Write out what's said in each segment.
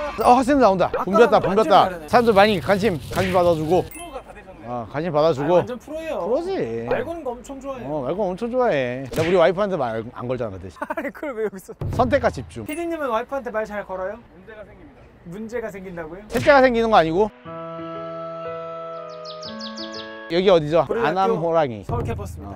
학생들 나온다. 붐볐다. 사람들 많이 관심 받아주고. 프로가 다 되셨네. 관심 받아주고. 완전 프로예요. 프로지. 말 거는 거 엄청 좋아해. 말 거 엄청 좋아해. 나 우리 와이프한테 말 안 걸잖아, 그 대신. 아니 그걸 왜 여기서? 선택과 집중. PD님은 와이프한테 말 잘 걸어요? 문제가 생깁니다. 문제가 생긴다고요? 셋째가 생기는 거 아니고. 여기 어디죠? 안암 호랑이. 서울 캠퍼스입니다.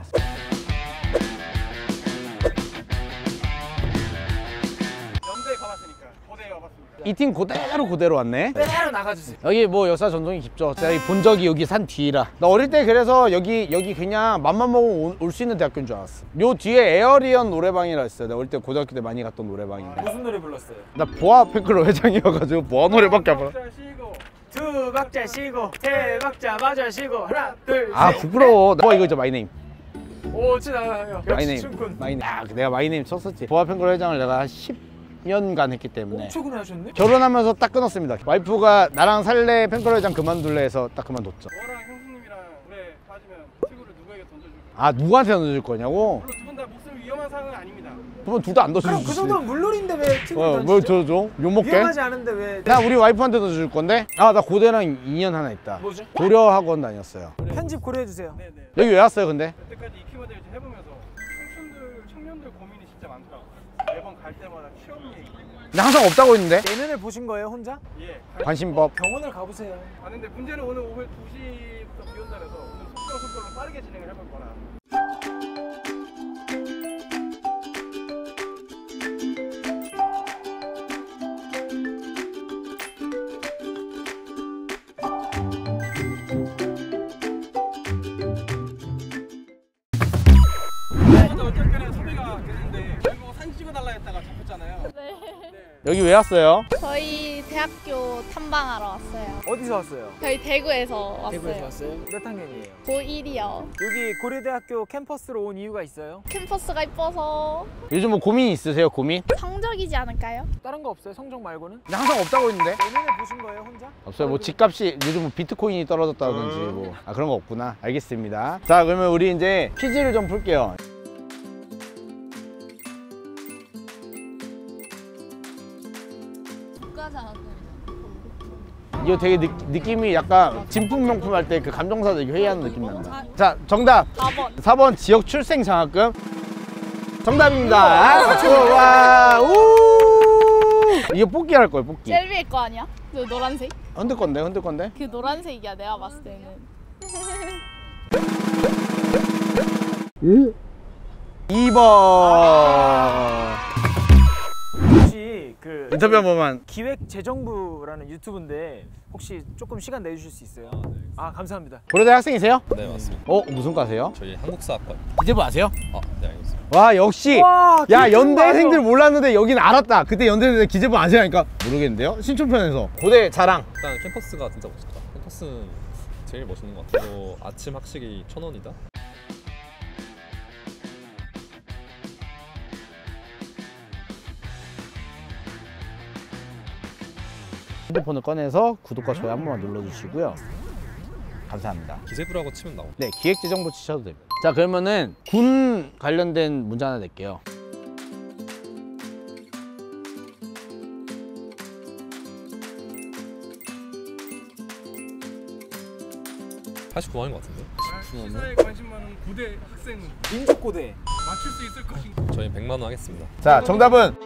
연대 가봤으니까 고대에 와봤습니다. 이 팀 그대로 왔네. 때려 나가주세요. 여기 뭐 역사 전통이 깊죠. 제가 본 적이 여기 산 뒤라. 나 어릴 때 그래서 여기 그냥 맘만 먹으면 올 수 있는 대학교인 줄 알았어. 요 뒤에 에어리언 노래방이라 있어요. 내가 어릴 때 고등학교 때 많이 갔던 노래방인데. 무슨 노래 불렀어요? 나 보아 팬클럽 회장이어가지고 보아 노래밖에 안 불러. 두 박자 쉬고 세 박자 맞아 쉬고 하나 둘 셋. 아 부끄러워. 보아 이거 있죠, 마이네임. 오 진짜 나요. 역시 마이네임. 춘군. 내가 마이네임 쳤었지. 보아 팬클럽 회장을 내가 한 10년간 했기 때문에. 엄청 오래 하셨네? 결혼하면서 딱 끊었습니다. 와이프가 나랑 살래 팬클럽 회장 그만둘래 해서 딱 그만뒀죠. 저랑 형수님이랑 물에 빠지면 친구를 누구에게 던져줄 거예요? 아 누구한테 던질 거냐고? 물론 두 분 다 목숨 위험한 상황은 아닙니다. 그러면 둘 다 안 던져주지. 그럼 그 정도면 물놀이인데 왜 친구 뭘 던지죠? 줘? 욕먹게? 위험하지 않은데 왜? 나 우리 와이프한테 던져줄 건데. 나 고대랑 인연 하나 있다. 뭐죠? 고려학원 다녔어요. 편집 고려해 주세요. 네네. 여기 왜 왔어요 근데? 여태까지 이키모델 해보면서 청년들 고민이 진짜 많더라고요. 매번 갈 때마다 취업 얘기. 근데 항상 없다고 했는데? 예능을 보신 거예요 혼자? 예. 관심법. 병원을 가보세요. 봤는데 문제는 오늘 오후 2시부터 비 온다 그래서 오늘 속도로 빠르게 진행을 해볼 거라. 어쨌거나 섭외가 됐는데 결국 사진 찍어달라 했다가 잡혔잖아요. 네. 여기 왜 왔어요? 저희 대학교 탐방하러 왔어요. 어디서 왔어요? 저희 대구에서 왔어요. 대구에서 왔어요? 몇 학년이에요? 고1이요. 여기 고려대학교 캠퍼스로 온 이유가 있어요? 캠퍼스가 이뻐서 요즘 뭐 고민이 있으세요? 고민? 성적이지 않을까요? 다른 거 없어요? 성적 말고는? 근데 항상 없다고 했는데? 예능을 보신 거예요 혼자? 없어요. 뭐 집값이 요즘 뭐 비트코인이 떨어졌다든지 뭐 그런 거 없구나. 알겠습니다. 자 그러면 우리 이제 퀴즈를 좀 풀게요. 이거 되게 느낌이 약간 진품명품 할 때 그 감정사들 회의하는 느낌 난다. 자 정답 4번. 4번 지역 출생 장학금 정답입니다. 박수. 와, 우. 이거 뽑기 할 거예요, 뽑기. 셀비일 거 아니야? 그 노란색? 흔들 건데. 그 노란색이야 내가 봤을 때는. 2번. 혹시 그 인터뷰 한 번만. 기획재정부라는 유튜브인데 혹시 조금 시간 내주실 수 있어요? 아 감사합니다. 고려대 학생이세요? 네 맞습니다. 무슨 과세요? 저희 한국사학과. 기재부 아세요? 네 알겠습니다. 와 역시. 와, 야 기재부 연대생들 맞아. 몰랐는데 여긴 알았다. 그때 연대생들 기재부 아시라니까 모르겠는데요? 신촌편에서 고대 자랑. 일단 캠퍼스가 진짜 멋있다. 캠퍼스는 제일 멋있는 것 같아요. 아침 학식이 1,000원이다. 핸드폰을 꺼내서 구독과 좋아요 한 번만 눌러주시고요. 감사합니다. 기재부라고 치면 나오고. 네, 기획재정부 치셔도 됩니다. 자, 그러면은 군 관련된 문제 하나 낼게요. (89만인) 것 같은데. 시사에 관심 많은 고대 학생 민족고대. 맞출 수 있을 것인가? 저희 100만 원 하겠습니다. 자, 정답은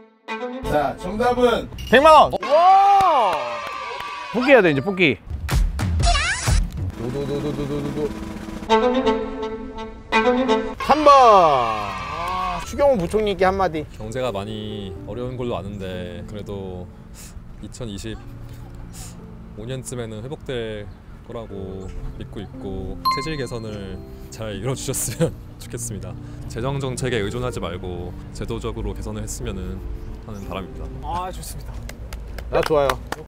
100만 원. 와. 뽑기 해야 돼, 이제 뽑기. 도도도도도도도. 3번. 추경호 부총리께 한마디. 경제가 많이 어려운 걸로 아는데 그래도 2025년쯤에는 회복될 거라고 믿고 있고 체질 개선을 잘 이뤄주셨으면 좋겠습니다. 재정 정책에 의존하지 말고 제도적으로 개선을 했으면 하는 바람입니다. 아 좋습니다. 나 좋아요.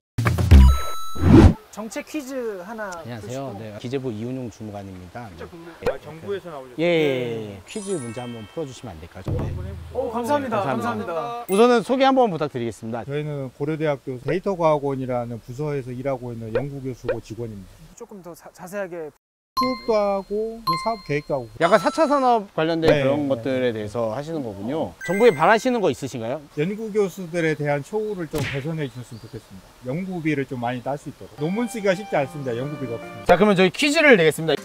정책 퀴즈 하나. 안녕하세요. 네, 기재부 이훈용 주무관입니다. 정부에서 나오셨어요? 예. 퀴즈 문제 한번 풀어주시면 안 될까요? 네. 오 감사합니다. 감사합니다. 감사합니다. 우선은 소개 한번 부탁드리겠습니다. 저희는 고려대학교 데이터과학원이라는 부서에서 일하고 있는 연구교수고 직원입니다. 조금 더 자세하게. 수업도 하고 또 사업 계획도 하고. 약간 4차 산업 관련된 네, 그런 네. 것들에 대해서 하시는 거군요. 정부에 바라시는 거 있으신가요? 연구 교수들에 대한 처우를 좀 개선해 주셨으면 좋겠습니다. 연구비를 좀 많이 딸 수 있도록. 논문 쓰기가 쉽지 않습니다. 연구비가 없습니다. 자, 그러면 저희 퀴즈를 내겠습니다.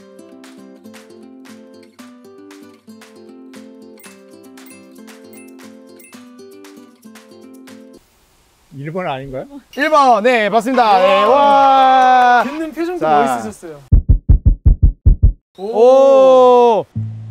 1번 아닌가요? 1번, 네, 맞습니다. 네, 와. 듣는 표정도 자. 멋있으셨어요. 오.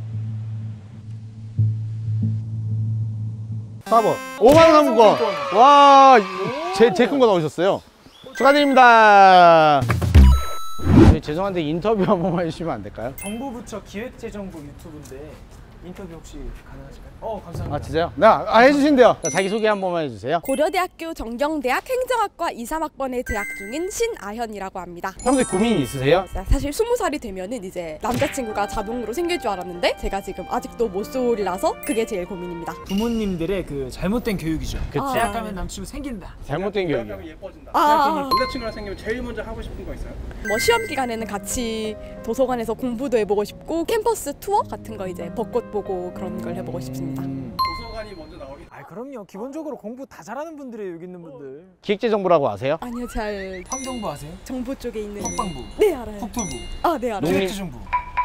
4번. 5만 원 상품권. 와, 제 큰 거 나오셨어요. 축하드립니다. 저희 죄송한데 인터뷰 한 번만 해주시면 안 될까요? 정부 부처 기획재정부 유튜브인데 인터뷰 혹시 가능하실까요? 감사합니다. 아, 진짜요? 네, 해주신대요. 자, 자기소개 한 번만 해주세요. 고려대학교 정경대학 행정학과 2, 3학번에 재학 중인 신아현이라고 합니다. 평소에 고민 있으세요? 사실 20살이 되면은 이제 남자친구가 자동으로 생길 줄 알았는데 제가 지금 아직도 모쏠이라서 그게 제일 고민입니다. 부모님들의 그 잘못된 교육이죠. 그치. 대학 가면 남친구 생긴다. 잘못된 대학 교육이요. 가면 예뻐진다. 아, 여자친구랑 생기면 제일 먼저 하고 싶은 거 있어요? 뭐 시험 기간에는 같이 도서관에서 공부도 해보고 싶고 캠퍼스 투어 같은 거 이제 벚꽃 보고 그런 걸 해보고 싶습니다. 도서관이 먼저 나오긴. 그럼요. 기본적으로 공부 다 잘하는 분들이 여기 있는 분들. 기획재정부라고 아세요? 아니요, 잘 환경부 아세요? 정부 쪽에 있는 국방부, 네, 알아요. 국토부, 아, 네, 알아요. 기획재정부.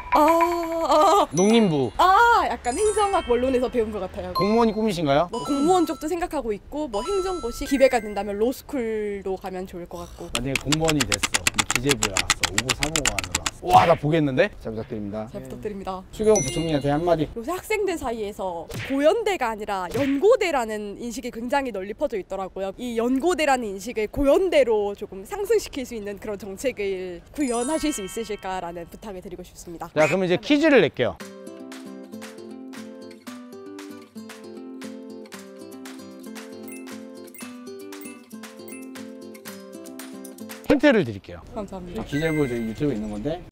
농림부. 약간 행정학 원론에서 배운 것 같아요. 공무원이 꿈이신가요? 뭐 공무원 쪽도 생각하고 있고 뭐 행정고시 기회가 된다면 로스쿨도 가면 좋을 것 같고. 만약에 공무원이 됐어. 근데 기재부에 왔어. 5고 3호가 하느라. 와, 나 보겠는데? 잘 부탁드립니다. 잘 부탁드립니다. 추경 부총리한테 한마디. 요새 학생들 사이에서 고연대가 아니라 연고대라는 인식이 굉장히 널리 퍼져 있더라고요. 이 연고대라는 인식을 고연대로 조금 상승시킬 수 있는 그런 정책을 구현하실 수 있으실까라는 부탁을 드리고 싶습니다. 자, 그럼 이제 퀴즈를 낼게요. 힌트를 드릴게요. 감사합니다. 기재부 저희 유튜브에 있는 건데.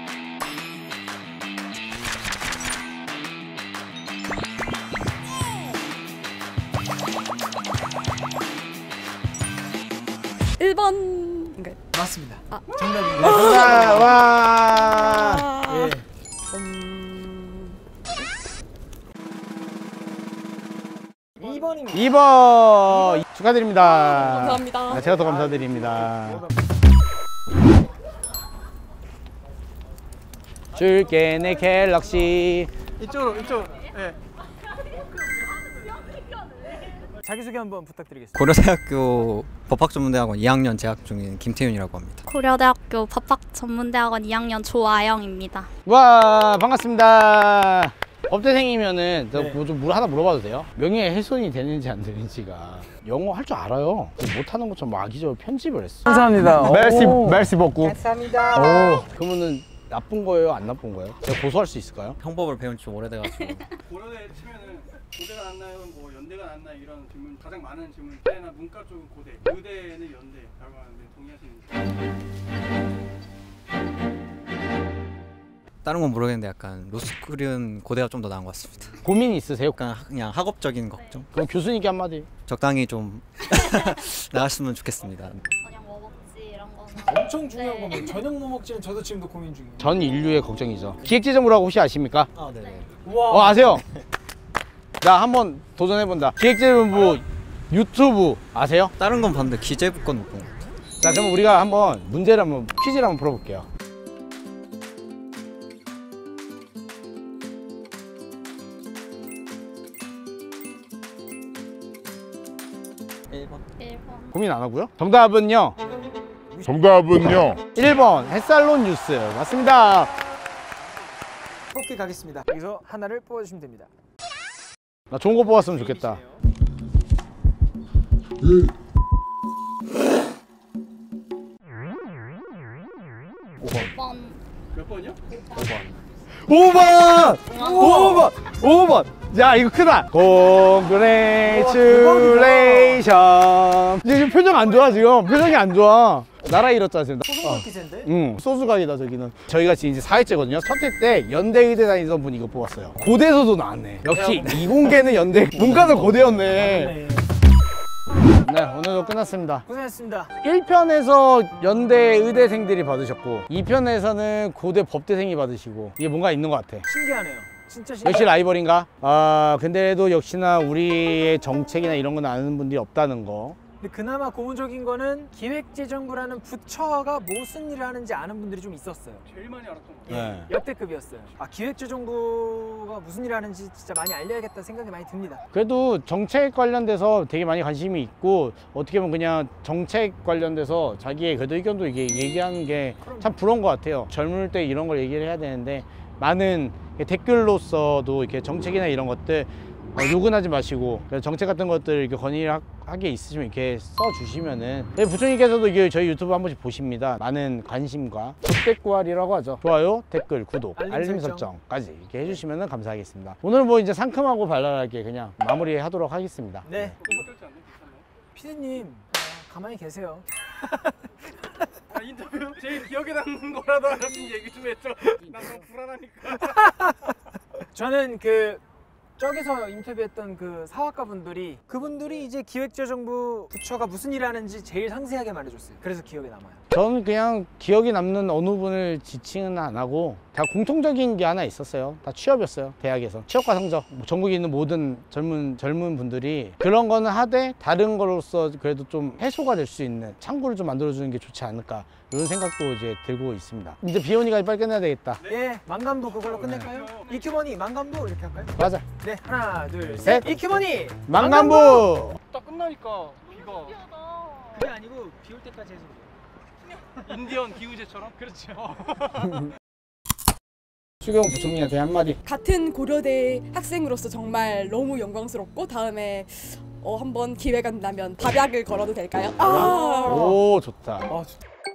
일 번인가요? 맞습니다. 아. 정답입니다. 와, 와. 예. 2번입니다. 2번 축하드립니다. 감사합니다. 네, 제가 더 감사드립니다. 줄게 내 갤럭시. 이쪽으로. 예. 자기소개 한번 부탁드리겠습니다. 고려대학교 법학전문대학원 2학년 재학 중인 김태윤이라고 합니다. 고려대학교 법학전문대학원 2학년 조아영입니다. 와, 반갑습니다. 법대생이면은 네. 좀 하나 물어봐도 돼요? 명예훼손이 되는지 안 되는지가. 영어 할 줄 알아요. 못하는 것처럼 막 악의적으로 편집을 했어. 감사합니다. 멜시 먹고. 감사합니다. 오, 그러면은 나쁜 거예요? 안 나쁜 거예요? 제가 고소할 수 있을까요? 형법을 배운 지 좀 오래돼가지고 고려대 치면은 고대가 낫나요? 뭐 연대가 낫나요? 이런 질문 가장 많은 질문. 고대나 문과 쪽은 고대, 의대는 연대라고 하는데 동의하시는지. 다른 건 모르겠는데 약간 로스쿨은 고대가 좀 더 나은 것 같습니다. 고민 있으세요? 그냥 학업적인 걱정. 그럼 교수님께 한마디. 적당히 좀 나갔으면 좋겠습니다. 저녁 뭐 먹지 이런 거는 엄청 중요한 거면 저녁 뭐 먹지는 저도 지금도 고민 중이에요. 전 인류의 걱정이죠. 기획재정부라고 혹시 아십니까? 아, 네네. 와. 아세요? 나 한번 도전해본다. 기획재정부 유튜브 아세요? 다른 건 봤는데 기재부 건 못 본 것 같아요. 자, 그럼 우리가 한번 문제를 한번 퀴즈를 한번 풀어볼게요. 고민 안 하고요? 정답은요? 1번 햇살론 뉴스 맞습니다. 뽑기 가겠습니다. 여기서 하나를 뽑아주시면 됩니다. 나 좋은 거 뽑았으면 좋겠다. 몇 번이요? 5번! 야, 이거 크다. Congratulation. 지금 표정 안 좋아, 지금. 표정이 안 좋아. 나라 잃었잖아, 지금. 소금 기세인데? 응, 소수각이다, 저기는. 저희가 지금 이제 4회째거든요. 첫 회 때 연대의대 다니던 분이 이거 뽑았어요. 고대에서도 나왔네. 역시 이공계는 연대, 문과는 고대였네. 네, 오늘도 끝났습니다. 고생했습니다. 1편에서 연대 의대생들이 받으셨고 2편에서는 고대 법대생이 받으시고 이게 뭔가 있는 것 같아. 신기하네요. 진짜 신기해요. 역시 라이벌인가? 근데도 역시나 우리의 정책이나 이런 건 아는 분들이 없다는 거. 근데 그나마 고무적인 거는 기획재정부라는 부처가 무슨 일을 하는지 아는 분들이 좀 있었어요. 제일 많이 알았던 거. 네. 역대급이었어요. 기획재정부가 무슨 일을 하는지 진짜 많이 알려야겠다 생각이 많이 듭니다. 그래도 정책 관련돼서 되게 많이 관심이 있고 어떻게 보면 그냥 정책 관련돼서 자기의 그래도 의견도 이게 얘기하는 게 참 부러운 것 같아요. 젊을 때 이런 걸 얘기를 해야 되는데 많은 댓글로서도 이렇게 정책이나 이런 것들 욕은 하지 마시고 정책 같은 것들 이렇게 건의하게 있으시면 이렇게 써주시면은 부총님께서도 이게 저희 유튜브 한 번씩 보십니다. 많은 관심과 족대꾸알이라고 하죠. 좋아요, 댓글, 구독, 알림 설정까지 이렇게 해주시면 감사하겠습니다. 오늘 뭐 이제 상큼하고 발랄하게 그냥 마무리하도록 하겠습니다. 네. 어떨지 않나요? 괜찮나요? 피디님 가만히 계세요. 인터뷰 제일 기억에 남는 거라도 하나씩 얘기 좀 해줘. 난 너무 불안하니까. 저는 저기서 인터뷰했던 그 사학과 분들이 그분들이 이제 기획재정부 부처가 무슨 일을 하는지 제일 상세하게 말해줬어요. 그래서 기억에 남아요. 저는 그냥 기억에 남는 어느 분을 지칭은 안 하고 다 공통적인 게 하나 있었어요. 다 취업이었어요. 대학에서 취업과 성적 전국에 있는 모든 젊은 분들이 그런 거는 하되 다른 거로서 그래도 좀 해소가 될 수 있는 창구를 좀 만들어주는 게 좋지 않을까 이런 생각도 이제 들고 있습니다. 이제 비오니까 빨리 끝내야 되겠다. 예, 만감부 그걸로 끝낼까요? 이큐머니 만감부 이렇게 할까요? 맞아. 네, 하나 둘 셋. 셋. 이큐머니 망간부. 딱 끝나니까 비가 그게 아니고 비 올 때까지 해서 인디언 기우제처럼. 그렇죠. 추경 부총리한테 한마디. 같은 고려대 학생으로서 정말 너무 영광스럽고 다음에 한번 기회가 된다면 밥약을 걸어도 될까요? 오, 좋다. 아,